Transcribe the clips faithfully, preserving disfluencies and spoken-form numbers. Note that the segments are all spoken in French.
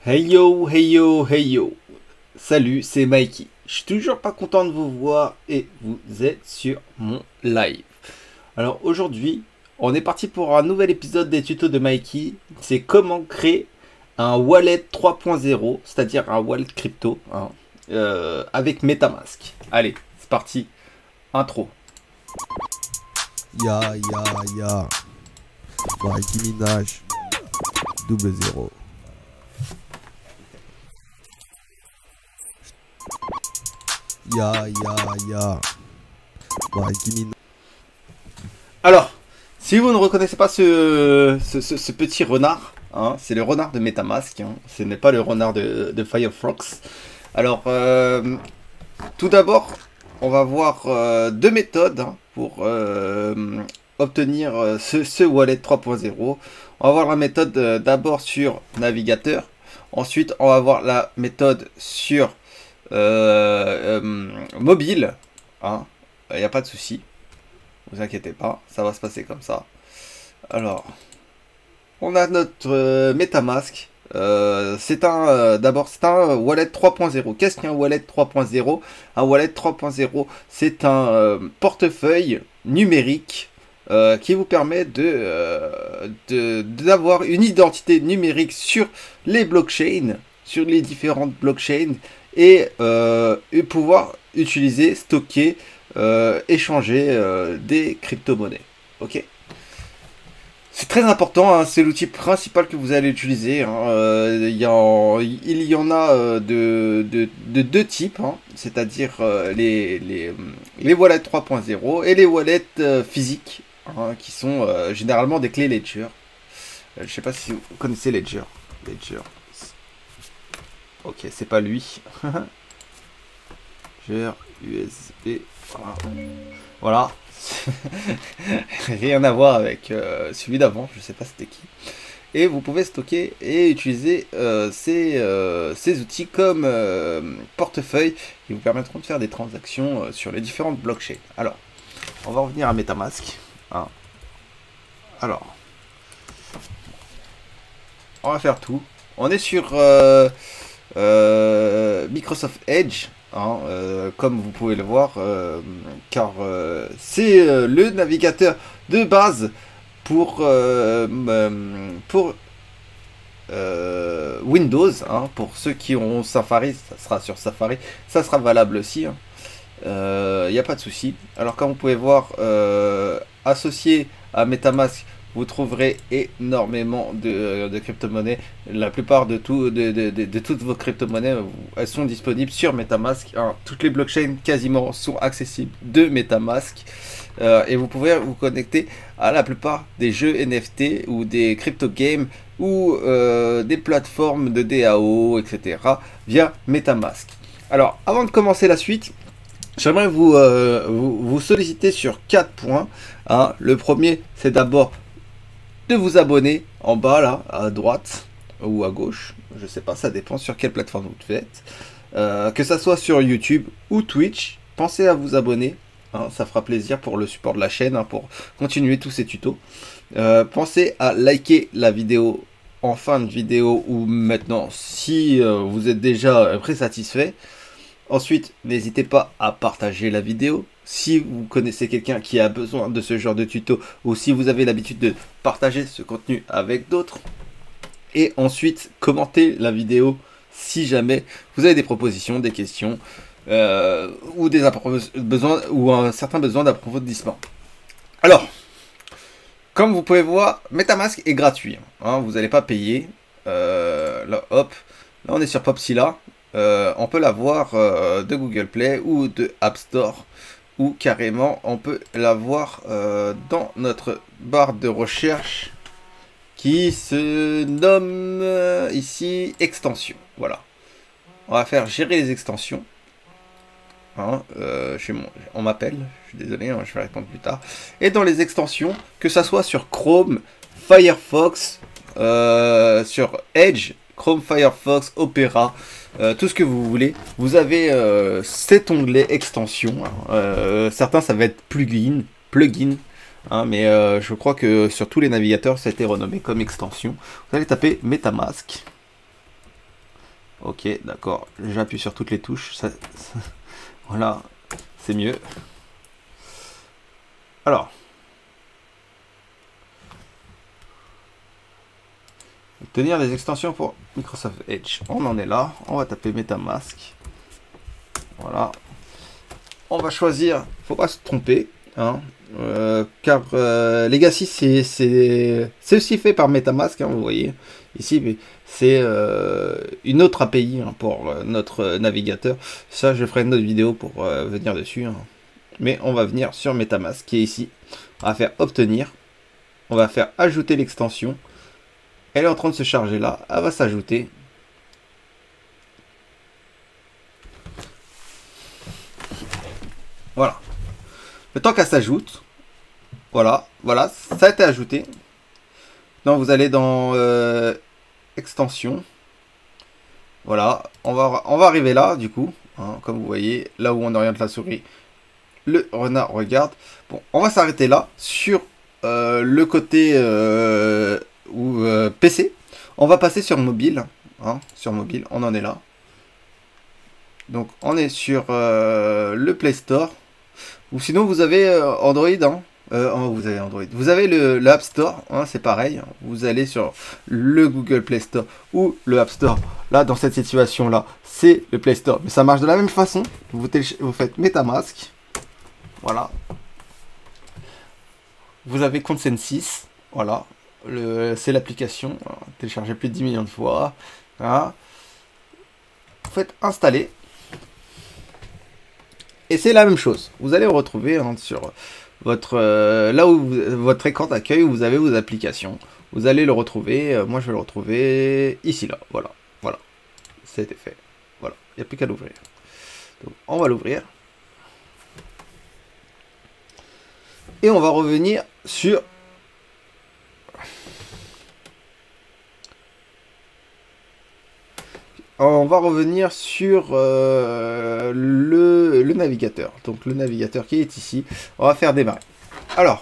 Hey yo, hey yo, hey yo. Salut, c'est Mikey. Je suis toujours pas content de vous voir et vous êtes sur mon live. Alors aujourd'hui, on est parti pour un nouvel épisode des tutos de Mikey. C'est comment créer un wallet trois point zéro, c'est-à-dire un wallet crypto hein, euh, avec MetaMask. Allez, c'est parti. Intro. Ya ya ya. Mikey Minaj. Double zéro. Ya ya ya. Mikey Minaj. Alors, si vous ne reconnaissez pas ce, ce, ce- ce petit renard, hein, c'est le renard de MetaMask, hein, ce n'est pas le renard de, de Firefox. Alors, euh, tout d'abord, on va voir euh, deux méthodes hein, pour euh, obtenir euh, ce, ce wallet trois point zéro. On va voir la méthode euh, d'abord sur navigateur. Ensuite, on va voir la méthode sur euh, euh, mobile. Il n'y a pas de souci. Vous inquiétez pas, ça va se passer comme ça. Alors, on a notre euh, MetaMask. Euh, c'est un, euh, d'abord, c'est un wallet trois point zéro. Qu'est-ce qu'un wallet trois point zéro? Un wallet trois point zéro, c'est un euh, portefeuille numérique euh, qui vous permet de, euh, de- d'avoir une identité numérique sur les blockchains, sur les différentes blockchains, et, euh, et pouvoir utiliser, stocker euh, échanger euh, des crypto-monnaies. Ok. C'est très important, hein, c'est l'outil principal que vous allez utiliser. Hein. Euh, il y en, il y en a euh, de, de, de deux types, hein, c'est-à-dire euh, les, les, les wallets trois point zéro et les wallets euh, physiques, hein, qui sont euh, généralement des clés Ledger. Euh, je sais pas si vous connaissez Ledger. Ledger. Ok, c'est pas lui. Ledger U S B. Voilà. Voilà. Rien à voir avec euh, celui d'avant, je sais pas c'était qui. Et vous pouvez stocker et utiliser euh, ces, euh, ces outils comme euh, portefeuille qui vous permettront de faire des transactions euh, sur les différentes blockchains. Alors, on va revenir à MetaMask. Hein. Alors, on va faire tout. On est sur euh, euh, Microsoft Edge. Hein, euh, comme vous pouvez le voir, euh, car euh, c'est euh, le navigateur de base pour, euh, euh, pour euh, Windows. Hein, pour ceux qui ont Safari, ça sera sur Safari, ça sera valable aussi. Il hein. n'y a pas de souci. Alors comme vous pouvez voir, euh, associé à MetaMask, vous trouverez énormément de, de crypto-monnaies. La plupart de, tout, de, de, de, de toutes vos crypto-monnaies, elles sont disponibles sur MetaMask. Hein. Toutes les blockchains quasiment sont accessibles de MetaMask. Euh, et vous pouvez vous connecter à la plupart des jeux N F T ou des crypto-games ou euh, des plateformes de D A O, et cetera via MetaMask. Alors, avant de commencer la suite, j'aimerais vous, euh, vous, vous solliciter sur quatre points. Hein. Le premier, c'est d'abord de vous abonner en bas là, à droite ou à gauche, je sais pas, ça dépend sur quelle plateforme vous le faites, euh, que ça soit sur YouTube ou Twitch, pensez à vous abonner, hein, ça fera plaisir pour le support de la chaîne, hein, pour continuer tous ces tutos. Euh, pensez à liker la vidéo en fin de vidéo ou maintenant si euh, vous êtes déjà très satisfait. Ensuite, n'hésitez pas à partager la vidéo. Si vous connaissez quelqu'un qui a besoin de ce genre de tuto ou si vous avez l'habitude de partager ce contenu avec d'autres. Et ensuite, commentez la vidéo si jamais vous avez des propositions, des questions euh, ou, des besoins, ou un certain besoin d'approfondissement. Alors, comme vous pouvez voir, MetaMask est gratuit. Hein, vous n'allez pas payer. Euh, là, hop, là on est sur Popsila. Euh, on peut l'avoir euh, de Google Play ou de App Store, ou carrément on peut l'avoir euh, dans notre barre de recherche qui se nomme euh, ici extension. Voilà, on va faire gérer les extensions. Hein, euh, chez mon, on m'appelle, je suis désolé, hein, je vais répondre plus tard. Et dans les extensions, que ça soit sur Chrome, Firefox, euh, sur Edge, Chrome, Firefox, Opera, euh, tout ce que vous voulez. Vous avez euh, cet onglet extension. Hein. Euh, certains, ça va être plugin, plugin. Hein, mais euh, je crois que sur tous les navigateurs, ça a été renommé comme extension. Vous allez taper MetaMask. Ok, d'accord. J'appuie sur toutes les touches. Ça, ça, voilà, c'est mieux. Alors. Obtenir des extensions pour Microsoft Edge. On en est là. On va taper MetaMask. Voilà. On va choisir. Faut pas se tromper. Hein, euh, car euh, Legacy, c'est aussi fait par MetaMask. Hein, vous voyez. Ici, c'est euh, une autre A P I hein, pour euh, notre navigateur. Ça, je ferai une autre vidéo pour euh, venir dessus. Hein. Mais on va venir sur MetaMask qui est ici. On va faire obtenir. On va faire ajouter l'extension. Elle est en train de se charger là. Elle va s'ajouter. Voilà. Le temps qu'elle s'ajoute. Voilà. Voilà. Ça a été ajouté. Donc vous allez dans euh, extension. Voilà. On va, on va arriver là du coup. Hein, comme vous voyez. Là où on oriente la souris. Le renard regarde. Bon. On va s'arrêter là. Sur euh, le côté... Euh, ou euh, P C, on va passer sur mobile, hein, sur mobile, on en est là. Donc on est sur euh, le Play Store, ou sinon vous avez euh, Android, hein, euh, oh, vous avez Android, vous avez le, le App Store, hein, c'est pareil, vous allez sur le Google Play Store ou le App Store. Là dans cette situation là, c'est le Play Store, mais ça marche de la même façon. Vous, vous faites MetaMask, voilà. Vous avez Consensus, voilà. C'est l'application, téléchargée plus de dix millions de fois. Voilà. Vous faites installer. Et c'est la même chose. Vous allez retrouver hein, sur votre euh, là où vous, votre écran d'accueil où vous avez vos applications. Vous allez le retrouver. Euh, moi, je vais le retrouver ici, là. Voilà. Voilà. C'était fait. Voilà. Il n'y a plus qu'à l'ouvrir. Donc, on va l'ouvrir. Et on va revenir sur... On va revenir sur euh, le, le navigateur. Donc le navigateur qui est ici. On va faire démarrer. Alors,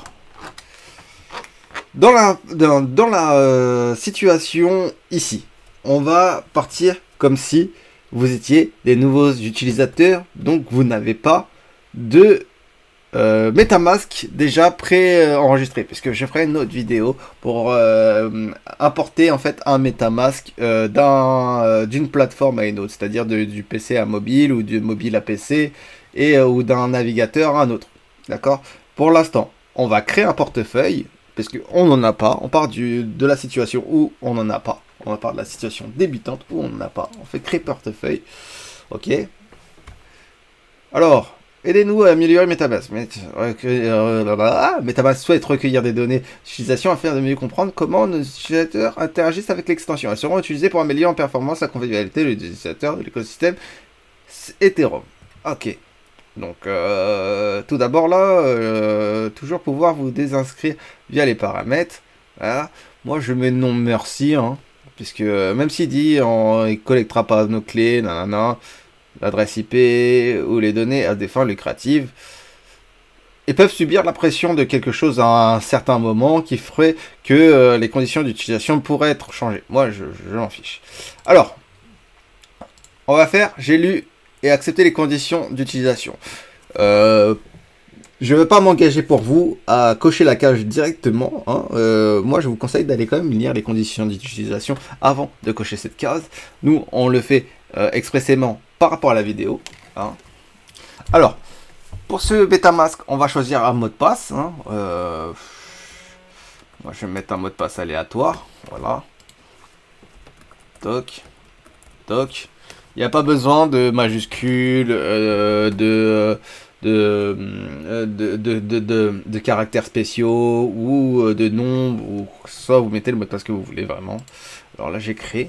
dans la, dans, dans la euh, situation ici, on va partir comme si vous étiez des nouveaux utilisateurs. Donc vous n'avez pas de... Euh, MetaMask déjà pré-enregistré, puisque je ferai une autre vidéo pour euh, importer en fait un MetaMask euh, d'un euh, d'une plateforme à une autre, c'est-à-dire du P C à mobile ou du mobile à P C et euh, ou d'un navigateur à un autre. D'accord. Pour l'instant, on va créer un portefeuille parce qu'on n'en a pas. On part du, de la situation où on n'en a pas. On va part de la situation débutante où on n'en a pas. On fait créer portefeuille. Ok. Alors. Aidez-nous à améliorer MetaMask. MetaMask souhaite recueillir des données d'utilisation afin de mieux comprendre comment nos utilisateurs interagissent avec l'extension. Elles seront utilisées pour améliorer en performance la convivialité de l'utilisateur de l'écosystème Ethereum. Ok. Donc, euh, tout d'abord là, euh, toujours pouvoir vous désinscrire via les paramètres. Voilà. Moi, je mets non merci, hein, puisque même s'il dit on, il collectera pas nos clés, nanana. L'adresse I P ou les données à des fins lucratives et peuvent subir la pression de quelque chose à un certain moment qui ferait que euh, les conditions d'utilisation pourraient être changées. Moi, je, je m'en fiche. Alors, on va faire, j'ai lu et accepté les conditions d'utilisation. Euh, je ne veux pas m'engager pour vous à cocher la case directement. Hein. Euh, moi, je vous conseille d'aller quand même lire les conditions d'utilisation avant de cocher cette case. Nous, on le fait euh, expressément par rapport à la vidéo. Hein. Alors, pour ce MetaMask, on va choisir un mot de passe. Hein. Euh, moi, je vais mettre un mot de passe aléatoire. Voilà. Toc. Toc. Il n'y a pas besoin de majuscules, euh, de, de, de, de, de, de, de caractères spéciaux ou de nombres. Ou soit vous mettez le mot de passe que vous voulez vraiment. Alors là, j'ai créé.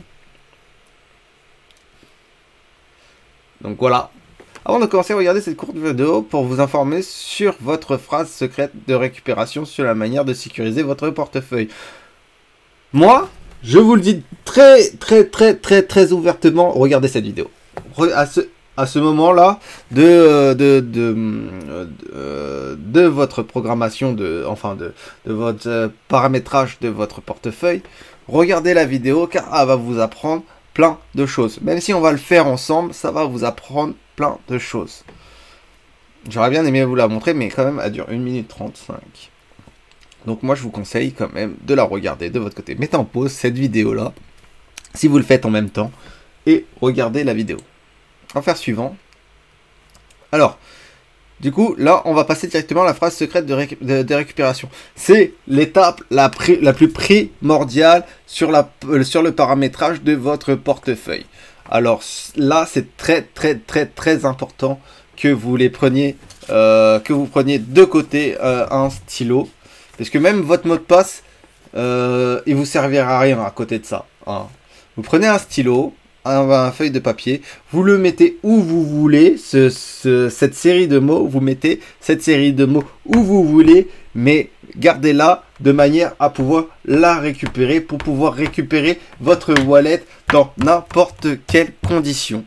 Donc voilà. Avant de commencer, regardez cette courte vidéo pour vous informer sur votre phrase secrète de récupération sur la manière de sécuriser votre portefeuille. Moi, je vous le dis très très très très très ouvertement, regardez cette vidéo. À ce, à ce moment-là de, de, de, de, de votre programmation, de, enfin de, de votre paramétrage de votre portefeuille, regardez la vidéo car elle va vous apprendre plein de choses. Même si on va le faire ensemble, ça va vous apprendre plein de choses. J'aurais bien aimé vous la montrer, mais quand même, elle dure une minute trente-cinq. Donc moi, je vous conseille quand même de la regarder de votre côté. Mettez en pause cette vidéo-là, si vous le faites en même temps, et regardez la vidéo. On va faire suivant. Alors, du coup, là, on va passer directement à la phrase secrète de, récu de, de récupération. C'est l'étape la, la plus primordiale sur, la, euh, sur le paramétrage de votre portefeuille. Alors là, c'est très, très, très, très important que vous les preniez, euh, que vous preniez de côté euh, un stylo. Parce que même votre mot de passe, euh, il vous servira à rien à côté de ça. Hein. Vous prenez un stylo, un, un feuille de papier, vous le mettez où vous voulez, ce, ce, cette série de mots, vous mettez cette série de mots où vous voulez, mais gardez-la de manière à pouvoir la récupérer, pour pouvoir récupérer votre wallet dans n'importe quelle condition.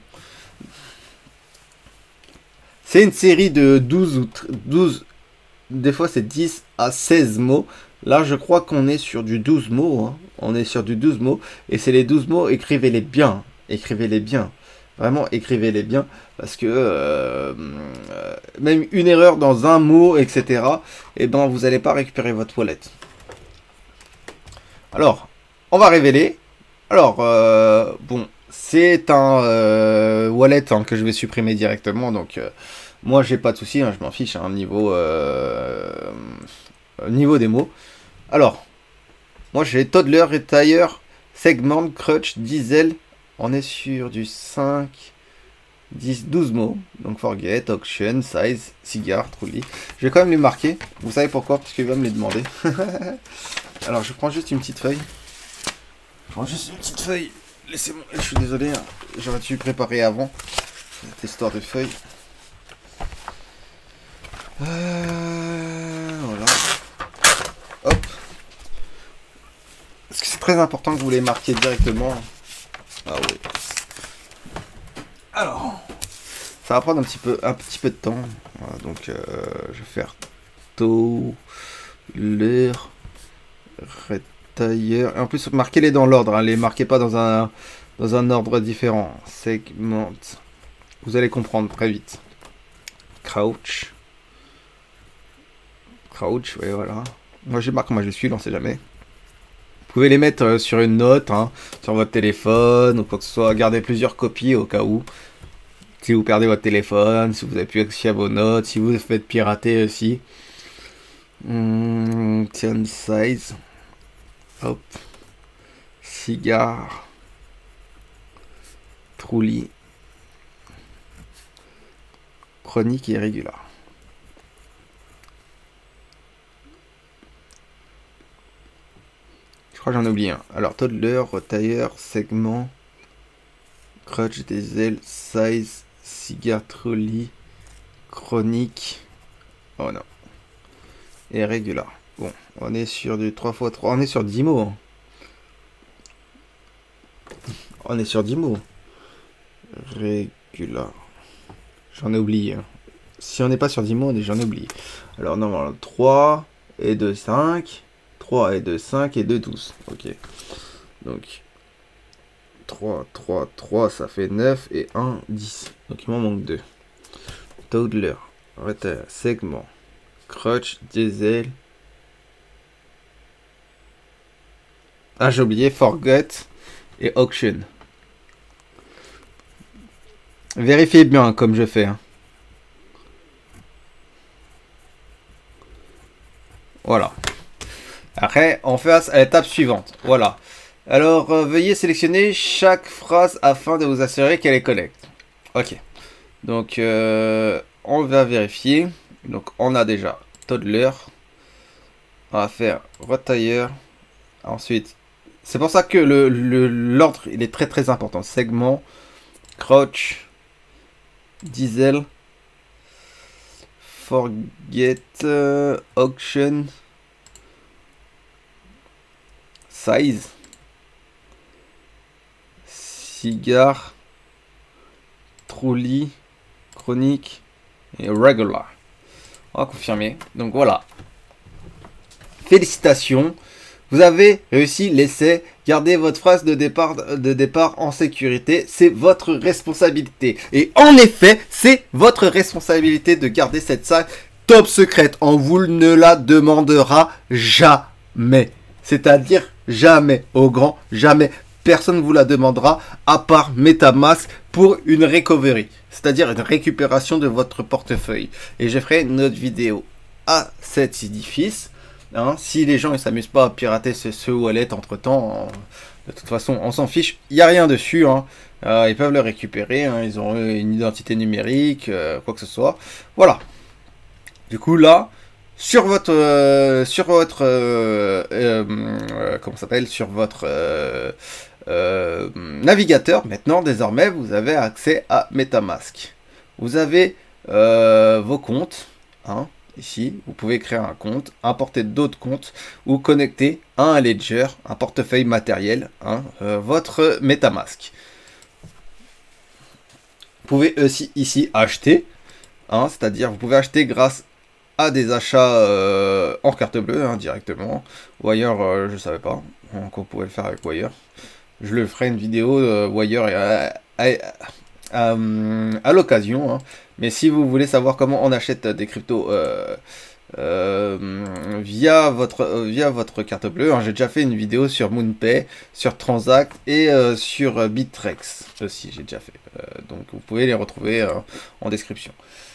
C'est une série de douze ou douze, des fois c'est dix à seize mots. Là, je crois qu'on est sur du douze mots. Hein. On est sur du douze mots. Et c'est les douze mots, écrivez-les bien. Écrivez-les bien. Vraiment, écrivez-les bien. Parce que euh, euh, même une erreur dans un mot, et cetera, eh ben, vous n'allez pas récupérer votre wallet. Alors, on va révéler. Alors, euh, bon, c'est un euh, wallet hein, que je vais supprimer directement. Donc, euh, moi, j'ai pas de souci. Hein, je m'en fiche. Hein, niveau... Euh, niveau des mots. Alors, moi j'ai Toddler, Retire, Segment, Crutch, Diesel. On est sur du cinq, dix, douze mots. Donc Forget, Auction, Size, Cigar, Truly. Je vais quand même les marquer. Vous savez pourquoi? Parce qu'il va me les demander. Alors je prends juste une petite feuille. Je prends juste une petite feuille. Laissez-moi. Je suis désolé. Hein. J'aurais dû préparer avant cette histoire de feuille. Euh, voilà. Hop. Parce que c'est très important que vous les marquiez directement. Ah oui. Alors, ça va prendre un petit peu, un petit peu de temps. Voilà, donc, euh, je vais faire taux, l'heure, retailleur. Et en plus, marquez-les dans l'ordre. Hein, les marquez pas dans un, dans un ordre différent. Segment. Vous allez comprendre très vite. Crouch. Crouch, ouais, voilà. Moi, je marque, moi je suis, on sait jamais. Vous pouvez les mettre euh, sur une note, hein, sur votre téléphone ou quoi que ce soit. Gardez plusieurs copies au cas où. Si vous perdez votre téléphone, si vous avez plus accès à vos notes, si vous vous faites pirater aussi. Mmh, tiens, size. Hop. Cigare. Truly. Chronique et régulier. Je crois que j'en ai oublié un. Alors, Toddler, Retire, Segment, Crutch, Diesel, Size, Cigar, Truly, Chronique. Oh non. Et Régular. Bon, on est sur du trois fois trois. On est sur dix mots. Hein. On est sur dix mots. Régular. J'en ai oublié. Hein. Si on n'est pas sur dix mots, j'en ai oublié. Alors, normalement, trois et deux, cinq. trois et deux, cinq et deux, douze. Ok. Donc, trois, trois, trois, ça fait neuf et un, dix. Donc, il m'en manque deux. Toddler, Retire, Segment, Crutch, Diesel. Ah, j'ai oublié Forget et Auction. Vérifiez bien comme je fais. Hein. Voilà. Après, on passe à l'étape suivante. Voilà. Alors, euh, veuillez sélectionner chaque phrase afin de vous assurer qu'elle est correcte. Ok. Donc, euh, on va vérifier. Donc, on a déjà Toddler. On va faire Retire. Ensuite, c'est pour ça que le, le, l'ordre, il est très très important. Segment, Crouch, Diesel, Forget, euh, Auction, Size, Cigar, Truly, Chronique et Regular. On va confirmer. Donc voilà. Félicitations. Vous avez réussi l'essai Gardez votre phrase de départ, de départ en sécurité, c'est votre responsabilité. Et en effet, c'est votre responsabilité de garder cette salle top secrète. On vous ne la demandera jamais. C'est-à-dire jamais, au grand jamais. Personne ne vous la demandera à part MetaMask pour une recovery, c'est-à-dire une récupération de votre portefeuille. Et je ferai une autre vidéo à cet édifice. Hein, si les gens ne s'amusent pas à pirater ce, ce wallet entre temps, de toute façon on s'en fiche, il n'y a rien dessus. Hein. Euh, ils peuvent le récupérer, hein, ils ont une identité numérique, euh, quoi que ce soit. Voilà. Du coup là, sur votre, euh, sur votre, euh, euh, comment ça s'appelle, sur votre euh, euh, navigateur, maintenant désormais vous avez accès à MetaMask. Vous avez euh, vos comptes, hein. Ici, vous pouvez créer un compte, importer d'autres comptes ou connecter à un ledger, un portefeuille matériel, hein, euh, votre MetaMask. Vous pouvez aussi ici acheter, hein, c'est-à-dire vous pouvez acheter grâce à des achats euh, en carte bleue hein, directement. Wire, euh, je ne savais pas qu'on pouvait le faire avec Wire. Je le ferai une vidéo euh, Wire à, à, à, à l'occasion. Hein. Mais si vous voulez savoir comment on achète des cryptos euh, euh, via, votre, euh, via votre carte bleue, hein, j'ai déjà fait une vidéo sur MoonPay, sur Transact et euh, sur Bittrex aussi, j'ai déjà fait. Euh, donc vous pouvez les retrouver euh, en description.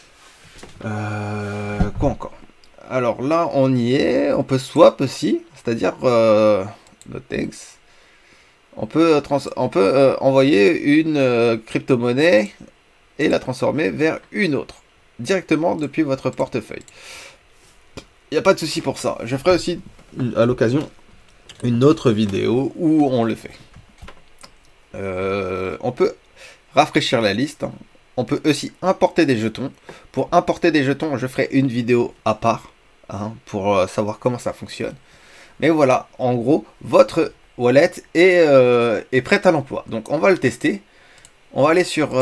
Euh, quoi encore? Alors là, on y est. On peut swap aussi, c'est-à-dire euh, Notex. On peut, trans on peut euh, envoyer une euh, crypto-monnaie et la transformer vers une autre, directement depuis votre portefeuille. Il n'y a pas de souci pour ça. Je ferai aussi à l'occasion une autre vidéo où on le fait. Euh, on peut rafraîchir la liste. Hein. On peut aussi importer des jetons. Pour importer des jetons, je ferai une vidéo à part hein, pour euh, savoir comment ça fonctionne. Mais voilà, en gros, votre wallet est, euh, est prête à l'emploi. Donc on va le tester. On va aller sur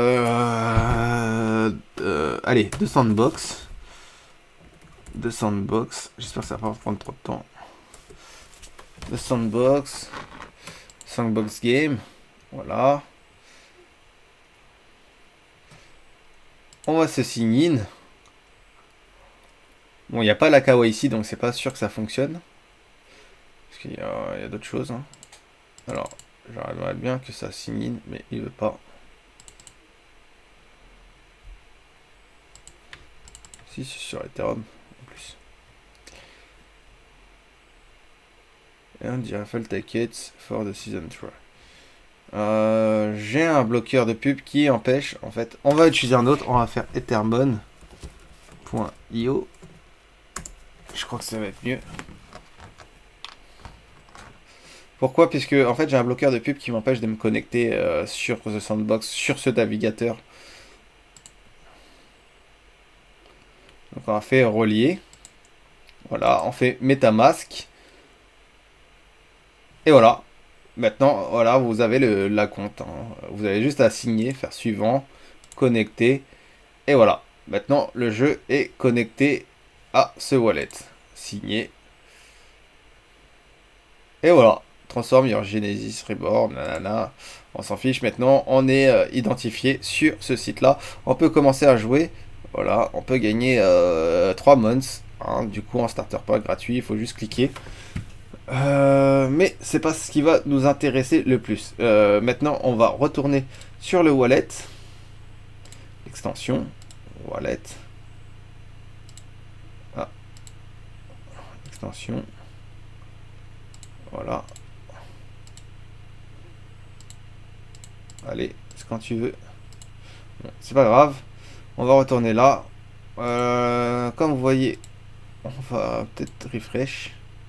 euh, euh, allez, de Sandbox. De Sandbox. J'espère que ça va pas prendre trop de temps. De Sandbox. Sandbox Game. Voilà. On va se sign in. Bon, il n'y a pas la K Y C, donc c'est pas sûr que ça fonctionne. Parce qu'il y a, a d'autres choses. Hein. Alors, j'aimerais bien que ça sign in, mais il veut pas. Si, c'est sur Ethereum en plus. And the Raffle tickets for the season trois. Euh, J'ai un bloqueur de pub qui empêche, en fait, on va utiliser un autre, on va faire ethermon point i o. Je crois que ça va être mieux. Pourquoi? Puisque en fait j'ai un bloqueur de pub qui m'empêche de me connecter euh, sur The Sandbox, sur ce navigateur. Donc on va faire relier. Voilà, on fait MetaMask. Et voilà. Maintenant, voilà, vous avez le, la compte. Hein. Vous avez juste à signer, faire suivant, connecter. Et voilà. Maintenant, le jeu est connecté à ce wallet. Signé. Et voilà. Transform your Genesis Reborn. Nanana. On s'en fiche. Maintenant, on est euh, identifié sur ce site-là. On peut commencer à jouer. Voilà. On peut gagner euh, trois months. Hein. Du coup, en starter pack gratuit. Il faut juste cliquer. Euh, mais c'est pas ce qui va nous intéresser le plus. Euh, maintenant, on va retourner sur le wallet. Extension. Wallet. Ah. Extension. Voilà. Allez, c'est quand tu veux. Bon, c'est pas grave. On va retourner là. Euh, comme vous voyez, on va peut-être refresh.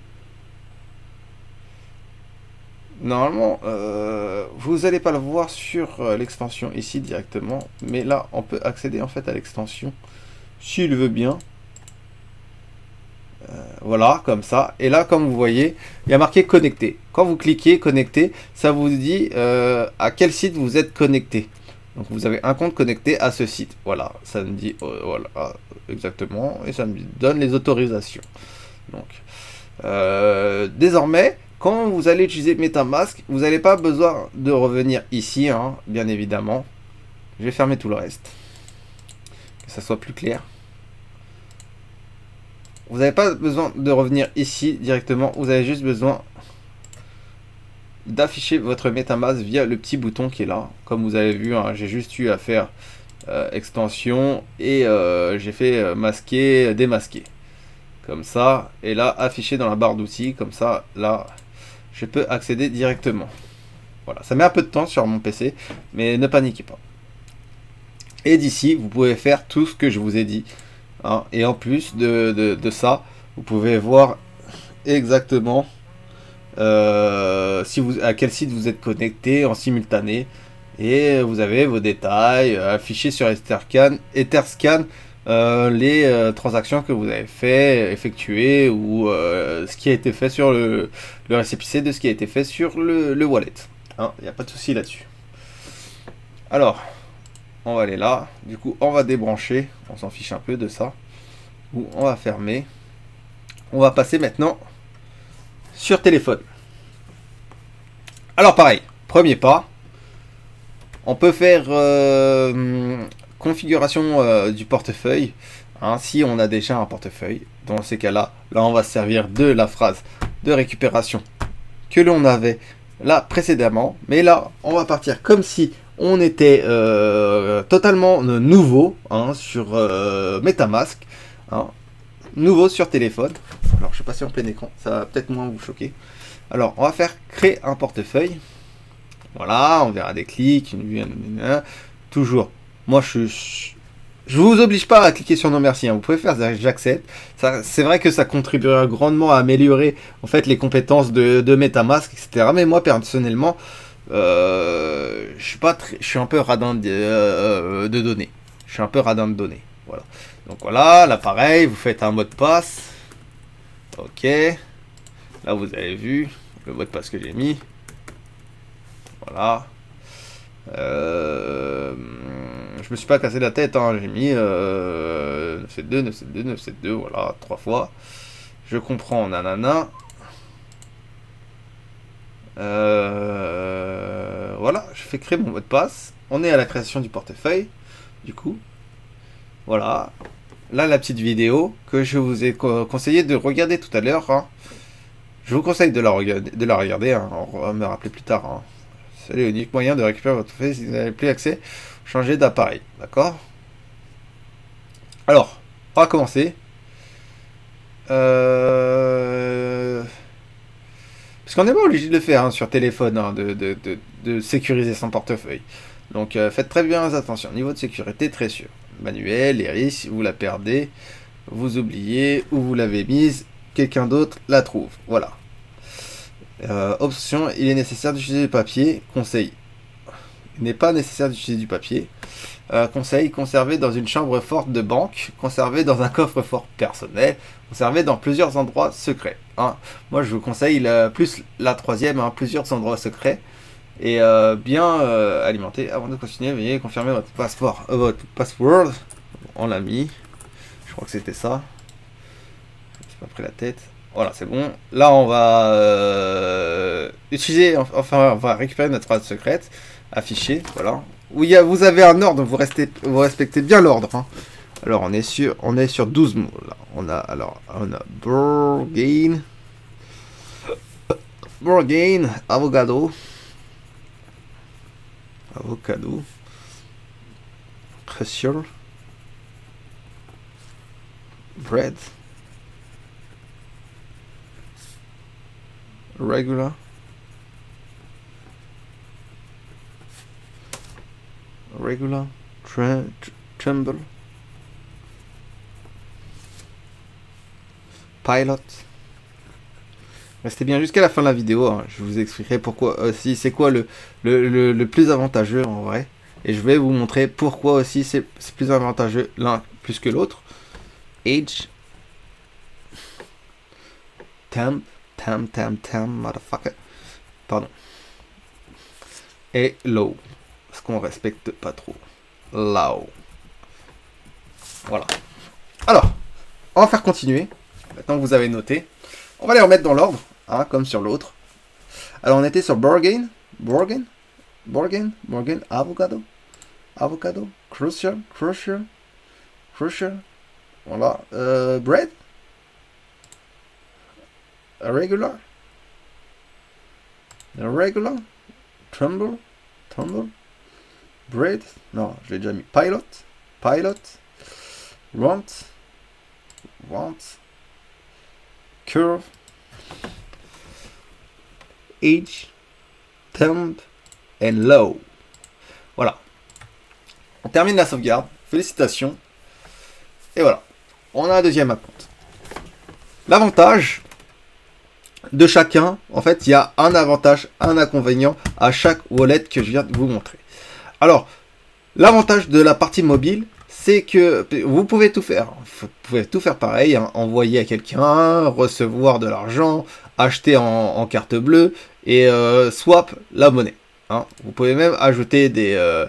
Normalement, euh, vous n'allez pas le voir sur euh, l'extension ici directement, mais là, on peut accéder en fait à l'extension s'il veut bien. Euh, voilà, comme ça. Et là, comme vous voyez, il y a marqué connecté. Quand vous cliquez connecté, ça vous dit euh, à quel site vous êtes connecté. Donc vous avez un compte connecté à ce site. Voilà, ça me dit euh, voilà exactement, et ça me donne les autorisations. Donc euh, désormais, quand vous allez utiliser MetaMask, vous n'avez pas besoin de revenir ici, hein, bien évidemment. Je vais fermer tout le reste, que ça soit plus clair. Vous n'avez pas besoin de revenir ici directement, vous avez juste besoin d'afficher votre MetaMask via le petit bouton qui est là. Comme vous avez vu, hein, j'ai juste eu à faire euh, extension et euh, j'ai fait euh, masquer, démasquer. Comme ça, et là, affiché dans la barre d'outils, comme ça, là, je peux accéder directement. Voilà, ça met un peu de temps sur mon P C, mais ne paniquez pas. Et d'ici, vous pouvez faire tout ce que je vous ai dit. Hein, et en plus de, de, de ça, vous pouvez voir exactement euh, si vous, à quel site vous êtes connecté en simultané. Et vous avez vos détails euh, affichés sur Etherscan. Etherscan Euh, les euh, transactions que vous avez fait, effectuées, ou euh, ce qui a été fait sur le, le récépissé de ce qui a été fait sur le, le wallet. Il n'y a pas de souci là-dessus. Alors, on va aller là. Du coup, on va débrancher. On s'en fiche un peu de ça. Ou on va fermer. On va passer maintenant sur téléphone. Alors pareil, premier pas. On peut faire... Euh, configuration euh, du portefeuille, hein, si on a déjà un portefeuille. Dans ces cas-là, là on va se servir de la phrase de récupération que l'on avait là précédemment, mais là on va partir comme si on était euh, totalement nouveau, hein, sur euh, MetaMask, hein, nouveau sur téléphone. Alors je vais passer en plein écran, ça va peut-être moins vous choquer. Alors on va faire créer un portefeuille. Voilà, on verra des clics, une vue, toujours. Moi, je je vous oblige pas à cliquer sur non merci. Hein. Vous pouvez faire j'accepte. C'est vrai que ça contribuera grandement à améliorer en fait les compétences de, de MetaMask, et cetera. Mais moi personnellement, euh, je suis pas très, je suis un peu radin de, euh, de données. Je suis un peu radin de données. Voilà. Donc voilà, là pareil, vous faites un mot de passe. Ok. Là vous avez vu le mot de passe que j'ai mis. Voilà. Euh, je me suis pas cassé la tête, hein. J'ai mis euh, neuf sept deux, neuf sept deux, neuf sept deux, voilà, trois fois. Je comprends, nanana. Euh, voilà, je fais créer mon mot de passe. On est à la création du portefeuille, du coup. Voilà. Là, la petite vidéo que je vous ai conseillé de regarder tout à l'heure. Hein. Je vous conseille de la regarder, de la regarder hein. On va me rappeler plus tard. Hein. C'est l'unique moyen de récupérer votre portefeuille si vous n'avez plus accès. Changer d'appareil, d'accord? Alors, on va commencer. Euh... Parce qu'on n'est pas obligé de le faire hein, sur téléphone, hein, de, de, de, de sécuriser son portefeuille. Donc euh, faites très bien attention. Niveau de sécurité, très sûr. Manuel, Iris, si vous la perdez, vous oubliez où vous l'avez mise, quelqu'un d'autre la trouve. Voilà. Euh, option, il est nécessaire d'utiliser du papier. Conseil, il n'est pas nécessaire d'utiliser du papier. Euh, conseil, conserver dans une chambre forte de banque, conserver dans un coffre-fort personnel, conserver dans plusieurs endroits secrets. Hein. Moi, je vous conseille la, plus la troisième, hein, plusieurs endroits secrets. Et euh, bien euh, alimenté. Avant de continuer, veuillez confirmer votre passeport, euh, votre password. On l'a mis. Je crois que c'était ça. Je me suis pas pris la tête. Voilà, c'est bon. Là, on va euh, utiliser, enfin, on va récupérer notre phrase secrète, afficher, voilà. Où il y a, vous avez un ordre, vous restez, vous respectez bien l'ordre. Hein. Alors, on est sur, on est sur douze mots. Là. On a, alors, on a Burgain, Burgain, avocado, avocado, pressure, bread. Regular, regular, tremble, pilot. Restez bien jusqu'à la fin de la vidéo, hein. Je vous expliquerai pourquoi aussi, c'est quoi le, le, le, le plus avantageux en vrai. Et je vais vous montrer pourquoi aussi c'est plus avantageux l'un plus que l'autre. Age, temp. Tam, tam, tam, motherfucker. Pardon. Et low. Parce qu'on respecte pas trop. Low. Voilà. Alors, on va faire continuer. Maintenant que vous avez noté, on va les remettre dans l'ordre, hein, comme sur l'autre. Alors on était sur Borgen, Borgen, Borgen, Borgen, avocado, avocado, crucial, crucial, crucial. Voilà, euh, bread, regular, regular, tremble, tremble, bread, non, je l'ai déjà mis, pilot, pilot, want, want, curve, age, temp, and low. Voilà. On termine la sauvegarde. Félicitations. Et voilà. On a un deuxième acompte. L'avantage de chacun, en fait, il y a un avantage, un inconvénient à chaque wallet que je viens de vous montrer. Alors, l'avantage de la partie mobile, c'est que vous pouvez tout faire. Vous pouvez tout faire pareil, hein, envoyer à quelqu'un, recevoir de l'argent, acheter en, en carte bleue et euh, swap la monnaie. Hein. Vous pouvez même ajouter des, euh,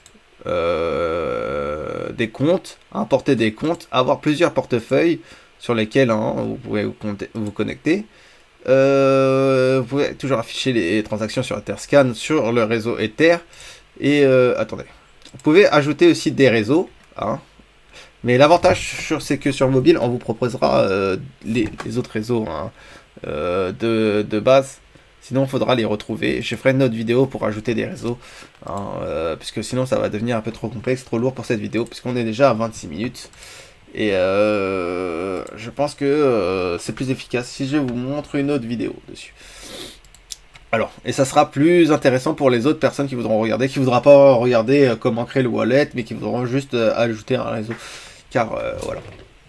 euh, des comptes, importer des comptes, avoir plusieurs portefeuilles sur lesquels hein, vous pouvez vous, vous connecter. Euh, vous pouvez toujours afficher les transactions sur Etherscan sur le réseau Ether. Et euh, attendez, vous pouvez ajouter aussi des réseaux. Hein. Mais l'avantage, c'est que sur mobile, on vous proposera euh, les, les autres réseaux hein, euh, de, de base. Sinon, il faudra les retrouver. Je ferai une autre vidéo pour ajouter des réseaux. Hein, euh, puisque sinon, ça va devenir un peu trop complexe, trop lourd pour cette vidéo. Puisqu'on est déjà à vingt-six minutes. Et euh, je pense que euh, c'est plus efficace si je vous montre une autre vidéo dessus. Alors, et ça sera plus intéressant pour les autres personnes qui voudront regarder, qui ne voudront pas regarder euh, comment créer le wallet, mais qui voudront juste euh, ajouter un réseau. Car, euh, voilà.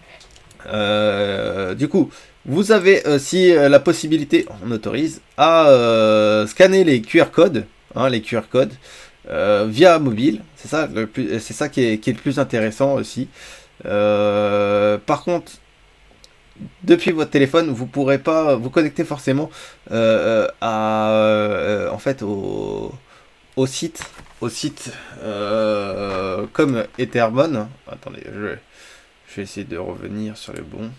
Euh, du coup, vous avez aussi euh, la possibilité, on autorise, à euh, scanner les Q R codes, hein, les Q R codes, euh, via mobile. C'est ça, le plus, c'est ça qui est, qui est le plus intéressant aussi. Euh, par contre, depuis votre téléphone, vous pourrez pas vous connecter forcément euh, à euh, en fait au, au site, au site euh, comme Ethermon. Attendez, je vais, je vais essayer de revenir sur le bon.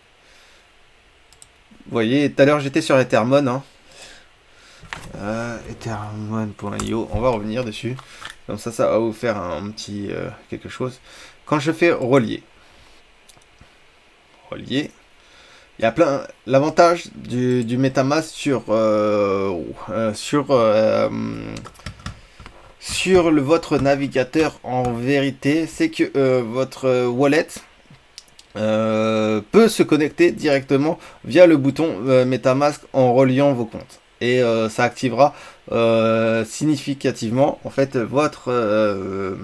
Vous voyez, tout à l'heure j'étais sur Ethermon, hein. euh, ethermon point i o. On va revenir dessus. Comme ça, ça va vous faire un petit euh, quelque chose. Quand je fais relier, relier. Il y a plein. L'avantage du, du MetaMask sur euh, euh, sur euh, sur le, votre navigateur en vérité, c'est que euh, votre wallet euh, peut se connecter directement via le bouton euh, MetaMask en reliant vos comptes et euh, ça activera euh, significativement en fait votre euh,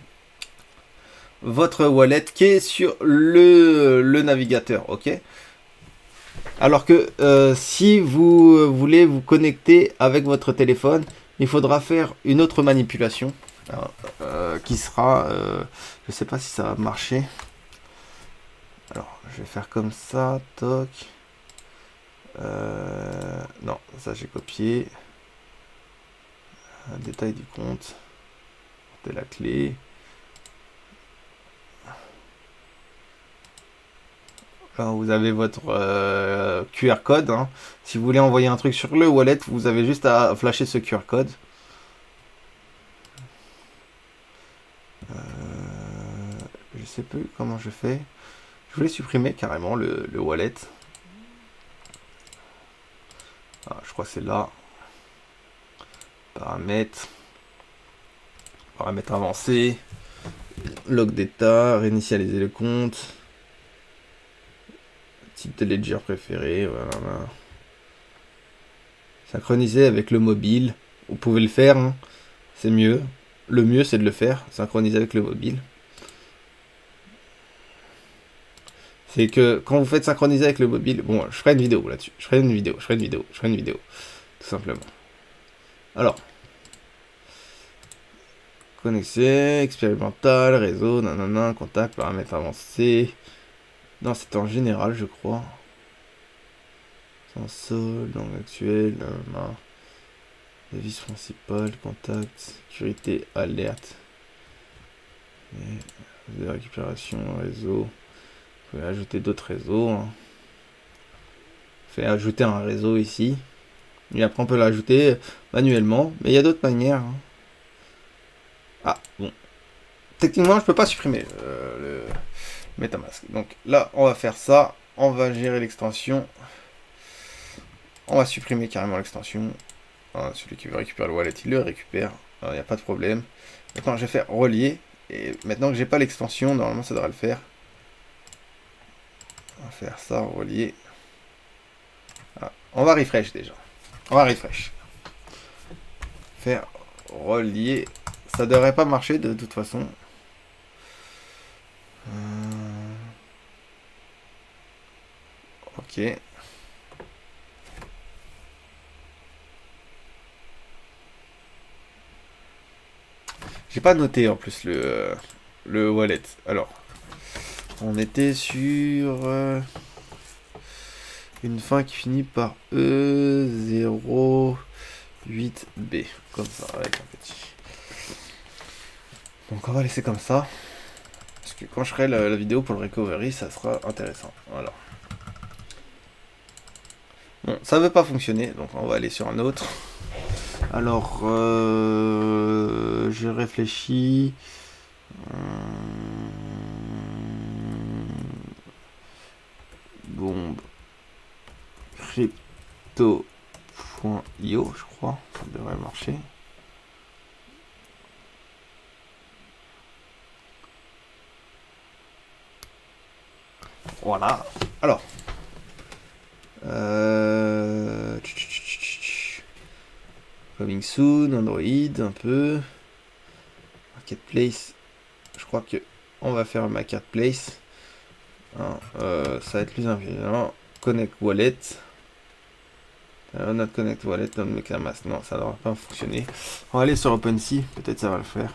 votre wallet qui est sur le, le navigateur, ok. Alors que euh, si vous voulez vous connecter avec votre téléphone, il faudra faire une autre manipulation alors, euh, qui sera, euh, je sais pas si ça va marcher. Alors, je vais faire comme ça, toc. Euh, non, ça j'ai copié. Un détail du compte, de la clé. Vous avez votre euh, Q R code. Hein. Si vous voulez envoyer un truc sur le wallet, vous avez juste à flasher ce Q R code. Euh, je sais plus comment je fais. Je voulais supprimer carrément le, le wallet. Ah, je crois que c'est là. Paramètres. Paramètres avancés. Log d'état. Réinitialiser le compte. Type de ledger préféré, voilà. Synchroniser avec le mobile, vous pouvez le faire, hein. C'est mieux. Le mieux c'est de le faire, synchroniser avec le mobile. C'est que quand vous faites synchroniser avec le mobile, bon, je ferai une vidéo là-dessus, je ferai une vidéo, je ferai une vidéo, je ferai une vidéo, tout simplement. Alors, connexion, expérimental, réseau, nanana, contact, paramètres avancés. Non, c'est en général, je crois. Sans sol, langue actuelle, device principale, contact, sécurité, alerte. Et de récupération, réseau. Vous pouvez ajouter d'autres réseaux. Hein. Fait ajouter un réseau ici. Et après on peut l'ajouter manuellement, mais il y a d'autres manières. Hein. Ah, bon. Techniquement, je peux pas supprimer euh, le MetaMask. Donc là, on va faire ça. On va gérer l'extension. On va supprimer carrément l'extension. Hein, celui qui veut récupérer le wallet, il le récupère. Il n'y a pas de problème. Maintenant, je vais faire relier. Et maintenant que j'ai pas l'extension, normalement, ça devrait le faire. On va faire ça, relier. Ah, on va refresh déjà. On va refresh. Faire relier. Ça devrait pas marcher de toute façon. Euh... Ok. J'ai pas noté en plus le, euh, le wallet. Alors, on était sur euh, une fin qui finit par E zéro huit B. Comme ça, avec un petit. Donc on va laisser comme ça. Parce que quand je ferai la, la vidéo pour le recovery, ça sera intéressant. Voilà. Bon, ça veut pas fonctionner, donc on va aller sur un autre. Alors, euh, je réfléchis. Bombe. Crypto point i o, je crois. Ça devrait marcher. Voilà. Alors. Euh... Coming soon, Android, un peu. Marketplace. Je crois que on va faire un Marketplace. Hein, euh, ça va être plus intelligent. Connect Wallet. Euh, not Connect Wallet, don't make a mask. Non, ça ne devrait pas fonctionner. On va aller sur OpenSea. Peut-être ça va le faire.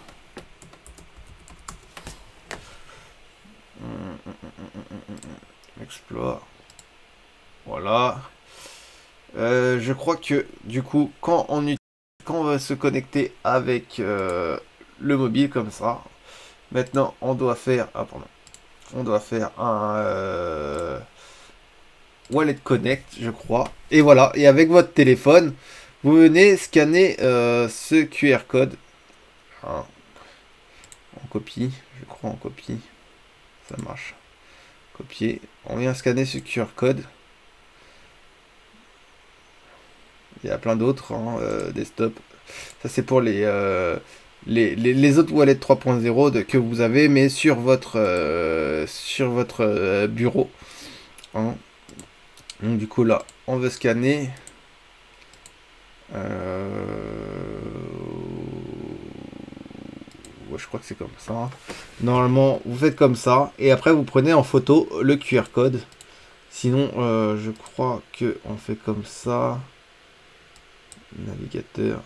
Explore. Voilà. Euh, je crois que du coup, quand on, quand on va se connecter avec euh, le mobile comme ça, maintenant on doit faire, ah, pardon, on doit faire un euh, Wallet Connect, je crois. Et voilà. Et avec votre téléphone, vous venez scanner euh, ce Q R code. Hein. On copie, je crois en copie. Ça marche. Copier. On vient scanner ce Q R code. Il y a plein d'autres, hein, euh, desktop. Ça c'est pour les, euh, les, les, les autres wallets trois point zéro que vous avez, mais sur votre, euh, sur votre euh, bureau. Hein. Donc du coup là, on veut scanner. Euh... Ouais, je crois que c'est comme ça. Normalement, vous faites comme ça. Et après, vous prenez en photo le Q R code. Sinon, euh, je crois que on fait comme ça. Navigateur.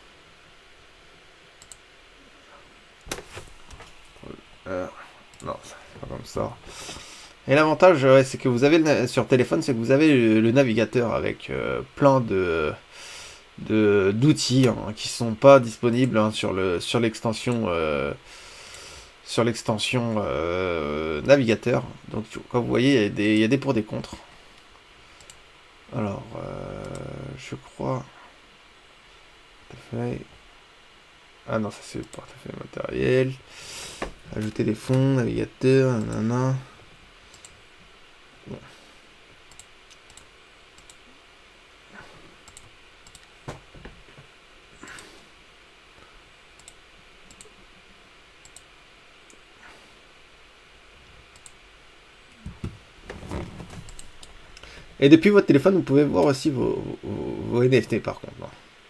Euh, non, c'est pas comme ça. Et l'avantage, ouais, c'est que vous avez le, sur téléphone, c'est que vous avez le, le navigateur avec euh, plein de d'outils hein, qui sont pas disponibles hein, sur le sur l'extension euh, sur l'extension euh, navigateur. Donc, comme vous voyez, il y a des, il y a des pour des contre. Alors, euh, je crois. Ah non, ça c'est le portefeuille matériel. Ajouter des fonds, navigateur, nanana. Bon. Et depuis votre téléphone, vous pouvez voir aussi vos, vos, vos N F T par contre.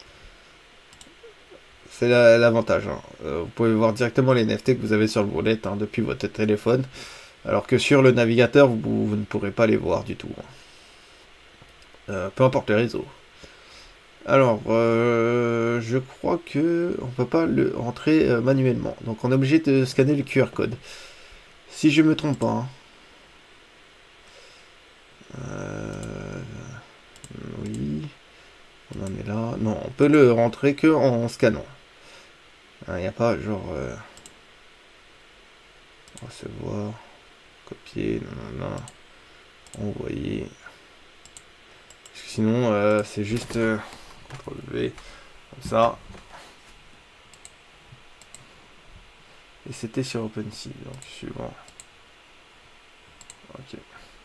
C'est l'avantage. Hein. Euh, vous pouvez voir directement les N F T que vous avez sur le wallet hein, depuis votre téléphone. Alors que sur le navigateur, vous, vous ne pourrez pas les voir du tout. Euh, peu importe le réseau. Alors, euh, je crois que on peut pas le rentrer euh, manuellement. Donc on est obligé de scanner le Q R code. Si je me trompe pas. Hein. Euh, oui. On en est là. Non, on peut le rentrer que en scannant. Il n'y a pas genre euh, recevoir, copier, non, non, non, envoyer. Parce que sinon, euh, c'est juste euh, contrôle V, comme ça. Et c'était sur OpenSea, donc suivant. Ok.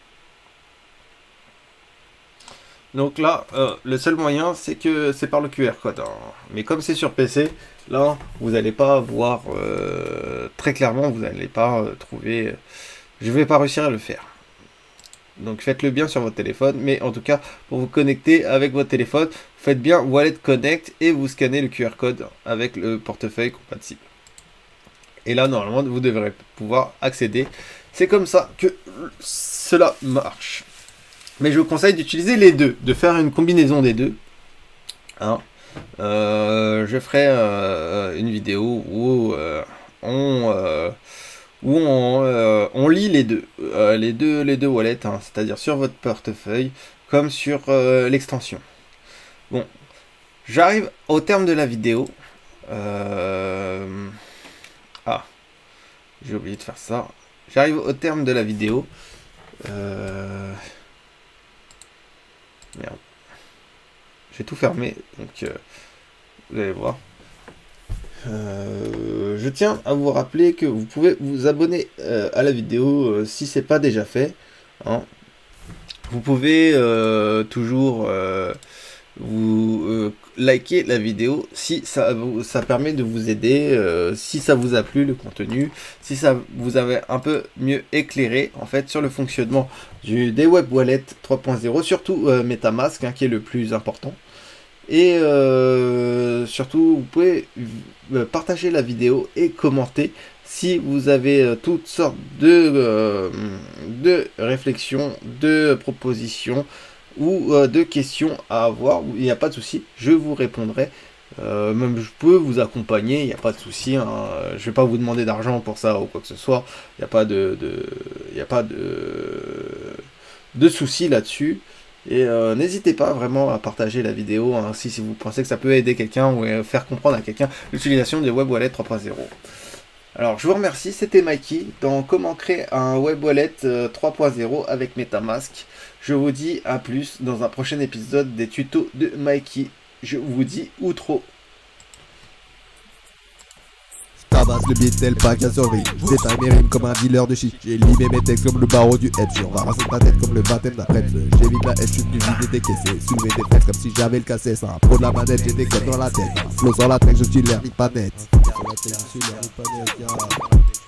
Donc là, euh, le seul moyen, c'est que c'est par le Q R code. Hein. Mais comme c'est sur P C, là, vous n'allez pas voir euh, très clairement, vous n'allez pas euh, trouver... Euh, je ne vais pas réussir à le faire. Donc faites-le bien sur votre téléphone, mais en tout cas, pour vous connecter avec votre téléphone, faites bien Wallet Connect et vous scannez le Q R code avec le portefeuille compatible. Et là, normalement, vous devrez pouvoir accéder. C'est comme ça que cela marche. Mais je vous conseille d'utiliser les deux, de faire une combinaison des deux. Hein. Euh, je ferai euh, une vidéo où euh, on... Euh, où on, euh, on lit les deux, euh, les deux, les deux wallets, hein, c'est-à-dire sur votre portefeuille comme sur euh, l'extension. Bon, j'arrive au terme de la vidéo. Euh... Ah, j'ai oublié de faire ça. J'arrive au terme de la vidéo. Euh... Merde. J'ai tout fermé, donc euh, vous allez voir. Euh, je tiens à vous rappeler que vous pouvez vous abonner euh, à la vidéo euh, si c'est pas déjà fait. Hein. Vous pouvez euh, toujours euh, vous euh, liker la vidéo si ça, ça permet de vous aider, euh, si ça vous a plu le contenu, si ça vous avez un peu mieux éclairé en fait sur le fonctionnement du, des web wallets trois point zéro, surtout euh, MetaMask hein, qui est le plus important. Et euh, surtout, vous pouvez partager la vidéo et commenter si vous avez euh, toutes sortes de, euh, de réflexions, de propositions ou euh, de questions à avoir. Il n'y a pas de souci, je vous répondrai. Euh, même je peux vous accompagner, il n'y a pas de souci. Hein. Je ne vais pas vous demander d'argent pour ça ou quoi que ce soit. Il n'y a pas de, de, il n'y a pas de, de souci là-dessus. Et euh, n'hésitez pas vraiment à partager la vidéo hein, si, si vous pensez que ça peut aider quelqu'un ou euh, faire comprendre à quelqu'un l'utilisation des web wallets trois point zéro. Alors je vous remercie, c'était Mikey dans comment créer un web wallet euh, trois point zéro avec MetaMask. Je vous dis à plus dans un prochain épisode des tutos de Mikey. Je vous dis outro. Tabasse le beat tel pas qu'à survie. J'éteins mes rimes comme un dealer de shit. J'ai limé mes textes comme le barreau du hedge. On va raser ta tête comme le baptême d'après. J'évite la haine, je suis venu vider des caissés. Soulever des fesses comme si j'avais le cassé. C'est un pro de la manette, j'ai des codes dans la tête. Flow sur la tête, je suis l'air ni pas net. Sur la tête, je suis l'air ni pas net.